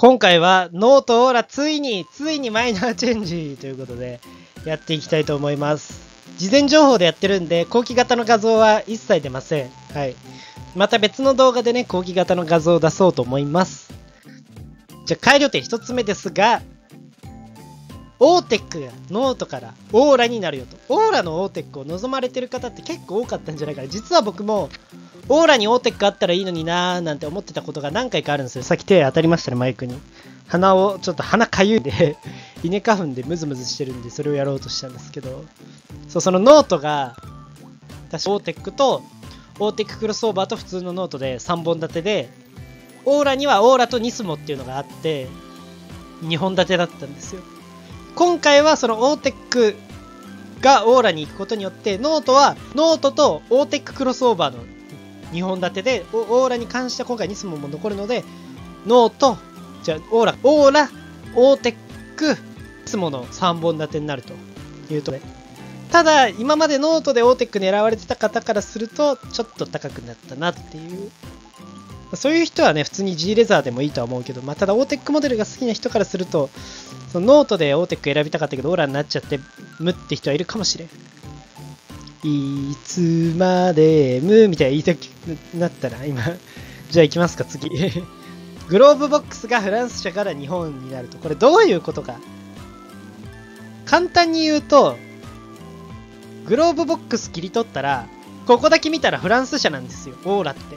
今回はノートオーラついにマイナーチェンジということでやっていきたいと思います。事前情報でやってるんで後期型の画像は一切出ません。はい。また別の動画でね、後期型の画像を出そうと思います。じゃあ改良点1つ目ですが、オーテックがノートからオーラになるよと。オーラのオーテックを望まれてる方って結構多かったんじゃないかな。実は僕もオーラにオーテックあったらいいのになーなんて思ってたことが何回かあるんですよ。さっき手当たりましたね、マイクに。鼻かゆいで稲花粉でムズムズしてるんでそれをやろうとしたんですけど、そのノートが確かオーテックとオーテッククロスオーバーと普通のノートで3本立てで、オーラにはオーラとニスモっていうのがあって2本立てだったんですよ。今回はそのオーテックがオーラに行くことによってノートはノートとオーテッククロスオーバーの2本立てで、オーラに関しては今回ニスモも残るので、ノートオーラオーテックニスモの3本立てになるというとで、ただ今までノートでオーテック狙われてた方からするとちょっと高くなったなっていう、そういう人はね普通に G レザーでもいいとは思うけど、ただオーテックモデルが好きな人からするとそのノートでオーテック選びたかったけどオーラになっちゃって無って人はいるかもしれん。いつまで無みたいな言いたくなったら今じゃあ行きますか次グローブボックスがフランス社から日本になると、これどういうことか簡単に言うと、グローブボックス切り取ったらここだけ見たらフランス社なんですよ。オーラって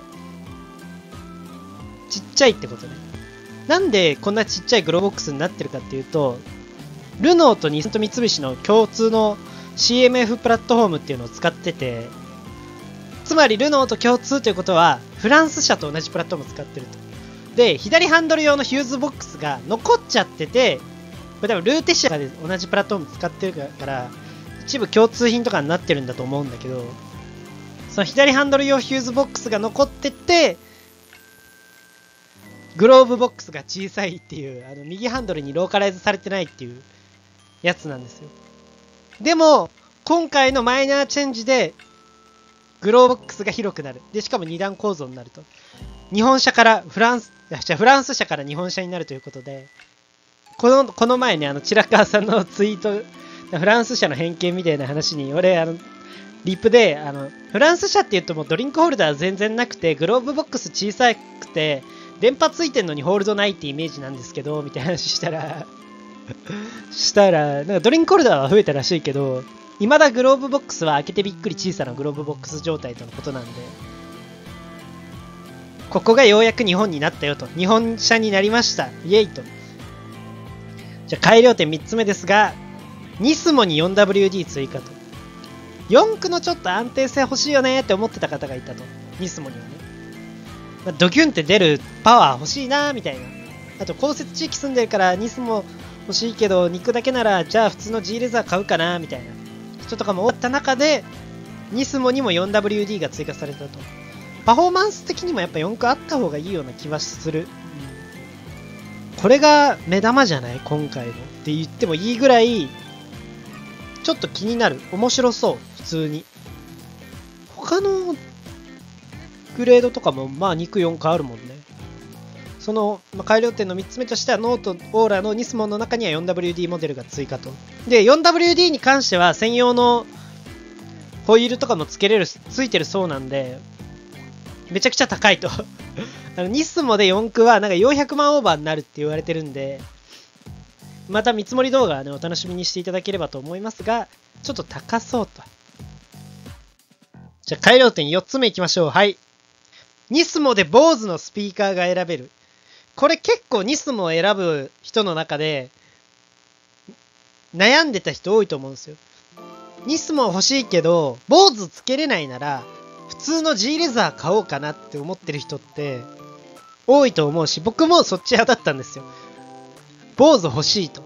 ちっちゃいってことね。なんでこんなちっちゃいグローブボックスになってるかっていうと、ルノーと日産と三菱の共通の CMF プラットフォームっていうのを使ってて、つまりルノーと共通ということはフランス社と同じプラットフォームを使ってると。で、左ハンドル用のヒューズボックスが残っちゃってて、これ多分ルーテ社で同じプラットフォーム使ってるから一部共通品とかになってるんだと思うんだけど、その左ハンドル用ヒューズボックスが残っててグローブボックスが小さいっていう、右ハンドルにローカライズされてないっていうやつなんですよ。でも今回のマイナーチェンジでグローブボックスが広くなる。でしかも2段構造になると。日本車からフランス車から日本車になるということで、この前ね、チラカーさんのツイート、フランス車の偏見みたいな話に俺リップでフランス車って言うともうドリンクホルダー全然なくてグローブボックス小さくて電波ついてんのにホールドないってイメージなんですけどみたいな話したらなんかドリンクホルダーは増えたらしいけど、未だグローブボックスは開けてびっくり小さなグローブボックス状態とのことなんで、ここがようやく日本になったよと、日本車になりましたイエイと。じゃあ改良点3つ目ですが、ニスモに 4WD 追加と。4駆のちょっと安定性欲しいよねって思ってた方がいたと、ニスモにはね、ドキュンって出るパワー欲しいなみたいな。あと降雪地域住んでるからニスモ欲しいけど肉だけならじゃあ普通の G レザー買うかなみたいな人とかもおった中で、ニスモにも 4WD が追加されたと。パフォーマンス的にもやっぱ4駆あった方がいいような気はする。これが目玉じゃない今回のって言ってもいいぐらいちょっと気になる。面白そう。普通に他のグレードとかも肉4駆あるもんね。その、改良点の3つ目としてはノートオーラのニスモの中には 4WD モデルが追加と。で 4WD に関しては専用のホイールとかもついてるそうなんでめちゃくちゃ高いとニスモで4駆はなんか400万オーバーになるって言われてるんで、また見積もり動画はねお楽しみにしていただければと思いますが、ちょっと高そうと。じゃあ改良点4つ目いきましょう。はい、ニスモで BOSE のスピーカーが選べる。これ結構ニスモを選ぶ人の中で悩んでた人多いと思うんですよ。ニスモ欲しいけど BOSE つけれないなら普通の G レザー買おうかなって思ってる人って多いと思うし、僕もそっち派だったんですよ。BOSE 欲しいと。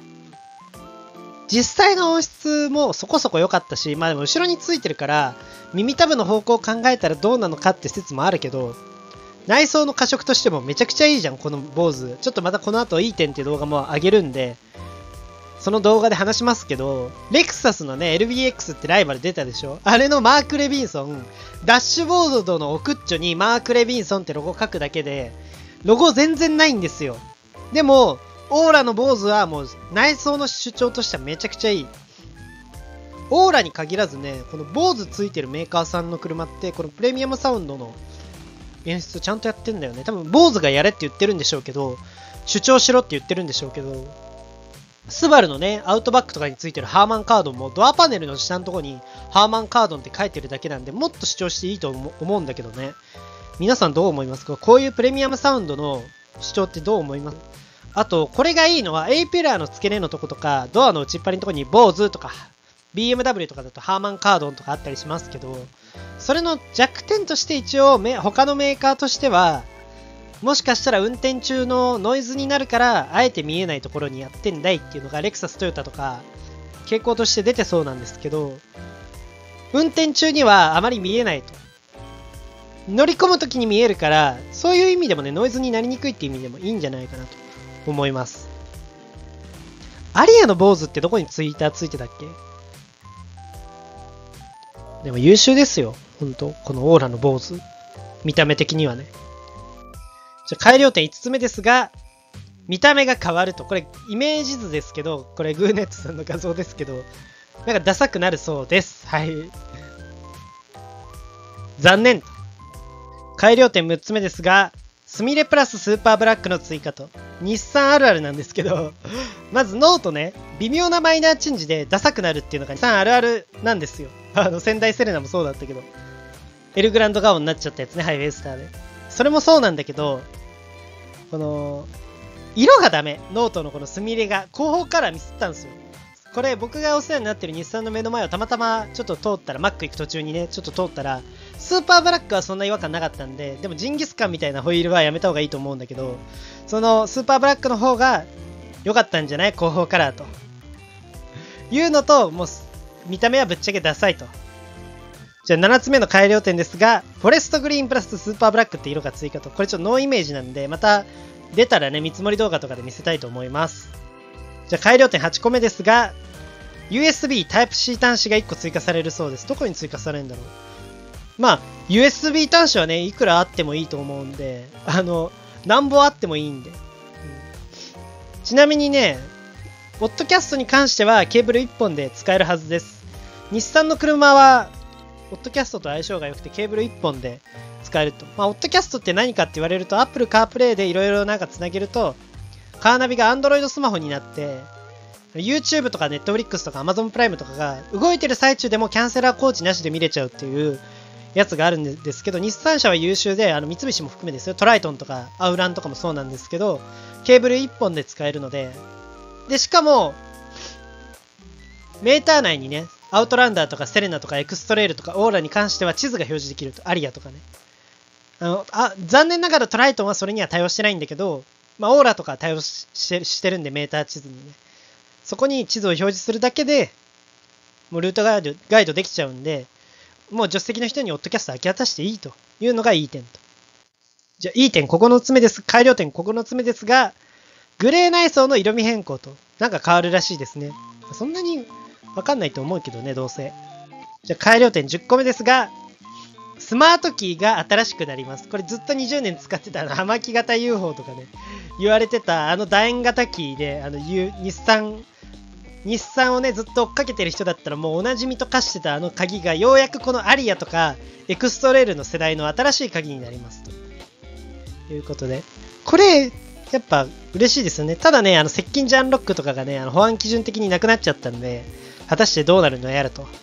実際の音質もそこそこ良かったし、でも後ろについてるから耳たぶの方向を考えたらどうなのかって説もあるけど、内装の過色としてもめちゃくちゃいいじゃんこの BOSE。ちょっとまたこの後いい点っていう動画も上げるんでその動画で話しますけど、レクサスのね LBX ってライバル出たでしょ。あれのマーク・レビンソン、ダッシュボードの奥っちょにマーク・レビンソンってロゴ書くだけでロゴ全然ないんですよ。 でも、オーラの坊主はもう内装の主張としてはめちゃくちゃいい。オーラに限らずね、この坊主ついてるメーカーさんの車って、このプレミアムサウンドの演出ちゃんとやってんだよね。多分、坊主がやれって言ってるんでしょうけど、主張しろって言ってるんでしょうけど、スバルのね、アウトバックとかについてるハーマンカードンもドアパネルの下のところにハーマンカードンって書いてるだけなんで、もっと主張していいと思うんだけどね。皆さんどう思いますか？こういうプレミアムサウンドの主張ってどう思います？あと、これがいいのは A ピラーの付け根のとことか、ドアの内っ張りのところにボーズとか、BMW とかだとハーマンカードンとかあったりしますけど、それの弱点として一応他のメーカーとしては、もしかしたら運転中のノイズになるからあえて見えないところにやってんだいっていうのがレクサストヨタとか傾向として出てそうなんですけど、運転中にはあまり見えないと、乗り込む時に見えるから、そういう意味でもね、ノイズになりにくいっていう意味でもいいんじゃないかなと思います。アリアの坊主ってどこにツイッターついてたっけ？でも優秀ですよ、ほんと。このオーラの坊主、見た目的にはね。じゃあ改良点5つ目ですが、見た目が変わると。これイメージ図ですけど、これグーネットさんの画像ですけど、なんかダサくなるそうです。はい。残念。改良点6つ目ですが、スミレプラススーパーブラックの追加と、日産あるあるなんですけど、まずノートね、微妙なマイナーチェンジでダサくなるっていうのが日産あるあるなんですよ。仙台セレナもそうだったけど、エルグランドガオになっちゃったやつね、ハイウェイスターで。それもそうなんだけど、この、色がダメ。ノートのこのスミレが、後方からミスったんですよ。これ僕がお世話になってる日産の目の前をたまたまちょっと通ったら、マック行く途中にね、ちょっと通ったら、スーパーブラックはそんな違和感なかったんで、でもジンギスカンみたいなホイールはやめた方がいいと思うんだけど、そのスーパーブラックの方が良かったんじゃない？後方カラーと。いうのと、もう見た目はぶっちゃけダサいと。じゃあ7つ目の改良点ですが、フォレストグリーンプラススーパーブラックって色が追加と。これちょっとノーイメージなんで、また出たらね、見積もり動画とかで見せたいと思います。じゃあ改良点8個目ですが、USB Type-C 端子が1個追加されるそうです。どこに追加されるんだろう。まあ、USB 端子はね、いくらあってもいいと思うんで、なんぼあってもいいんで。ちなみにね、ポッドキャストに関してはケーブル1本で使えるはずです。日産の車は、ポッドキャストと相性が良くてケーブル1本で使えると。まあ、ポッドキャストって何かって言われると、Apple CarPlay でいろいろなんかつなげると、カーナビが Android スマホになって、YouTube とか Netflix とか Amazon プライムとかが動いてる最中でもキャンセラー工事なしで見れちゃうっていうやつがあるんですけど、日産車は優秀で、三菱も含めですよ。トライトンとかアウランとかもそうなんですけど、ケーブル1本で使えるので、で、しかも、メーター内にね、アウトランダーとかセレナとかエクストレールとかオーラに関しては地図が表示できると。アリアとかね。残念ながらトライトンはそれには対応してないんだけど、まあ、オーラとか対応してるんで、メーター地図にね。そこに地図を表示するだけで、もうルートガイドできちゃうんで、もう助手席の人にオッドキャスト明け渡していいというのがいい点と。じゃあ、いい点9つ目です。改良点9つ目ですが、グレー内装の色味変更と、なんか変わるらしいですね。そんなにわかんないと思うけどね、どうせ。じゃあ、改良点10個目ですが、スマートキーが新しくなります。これずっと20年使ってた葉巻型 UFO とかね、言われてた楕円型キーで、日産をね、ずっと追っかけてる人だったらもうおなじみと化してた鍵がようやくこのアリアとかエクストレールの世代の新しい鍵になりますということで、これやっぱ嬉しいですよね。ただね、接近ジャンロックとかがね、保安基準的になくなっちゃったんで、果たしてどうなるのやらと。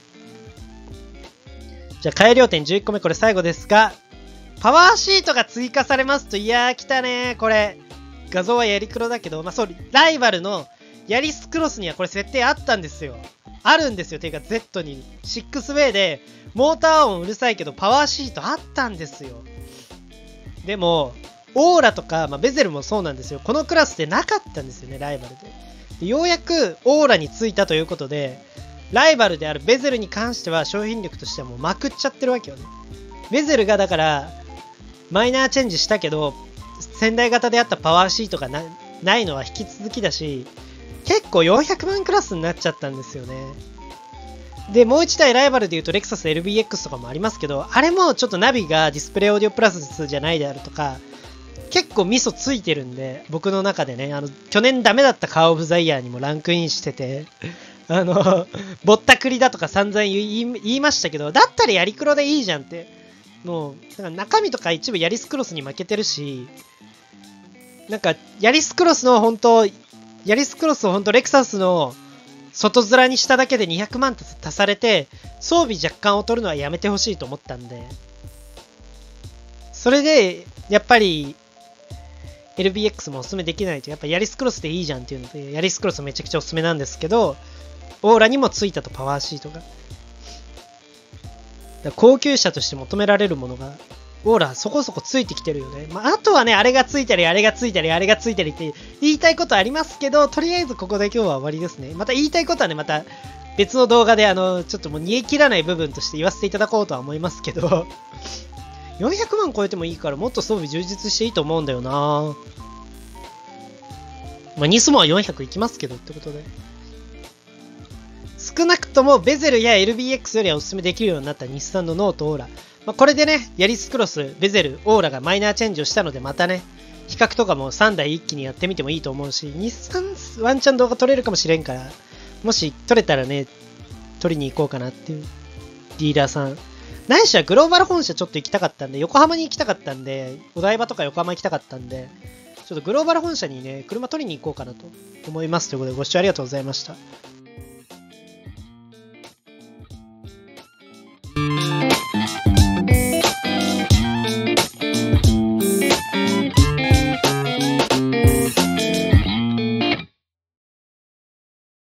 じゃあ改良点11個目、これ最後ですが、パワーシートが追加されますと。いやー来たねー。これ画像はやり黒だけど、まあそう、ライバルのヤリスクロスにはこれ設定あったんですよ。あるんですよ。ていうか Z に 6way でモーター音うるさいけどパワーシートあったんですよ。でもオーラとか、まあ、ベゼルもそうなんですよ。このクラスでなかったんですよね、ライバルで。ようやくオーラについたということで、ライバルであるベゼルに関しては商品力としてはもうまくっちゃってるわけよね。ベゼルがだからマイナーチェンジしたけど、先代型であったパワーシートがないのは引き続きだし、結構400万クラスになっちゃったんですよね。で、もう一台ライバルで言うとレクサス LBX とかもありますけど、あれもちょっとナビがディスプレイオーディオプラスじゃないであるとか、 結構味噌ついてるんで、僕の中でね、去年ダメだったカーオブザイヤーにもランクインしてて、ぼったくりだとか散々言いましたけど、だったらやり黒でいいじゃんって。もう、だから中身とか一部ヤリスクロスに負けてるし、なんか、ヤリスクロスを本当レクサスの外面にしただけで200万足されて、装備若干を取るのはやめてほしいと思ったんで、それで、やっぱり、LBX もおすすめできないと、やっぱヤリスクロスでいいじゃんっていうので、ヤリスクロスめちゃくちゃおすすめなんですけど、オーラにもついたとパワーシートが。高級車として求められるものが、オーラそこそこついてきてるよね。あとはね、あれがついたり、あれがついたり、あれがついたりって言いたいことありますけど、とりあえずここで今日は終わりですね。また言いたいことはね、また別の動画でちょっともう煮え切らない部分として言わせていただこうとは思いますけど、400万超えてもいいからもっと装備充実していいと思うんだよな。ニスモは400いきますけどってことで。少なくともベゼルや LBX よりはおすすめできるようになった日産のノートオーラ。これでね、ヤリスクロス、ベゼル、オーラがマイナーチェンジをしたので、またね、比較とかも3台一気にやってみてもいいと思うし、日産ワンチャン動画撮れるかもしれんから、もし撮れたらね、撮りに行こうかなっていうディーラーさん。ないしはグローバル本社ちょっと行きたかったんで、横浜に行きたかったんで、お台場とか横浜行きたかったんで、ちょっとグローバル本社にね、車取りに行こうかなと思います。ということで、ご視聴ありがとうございました。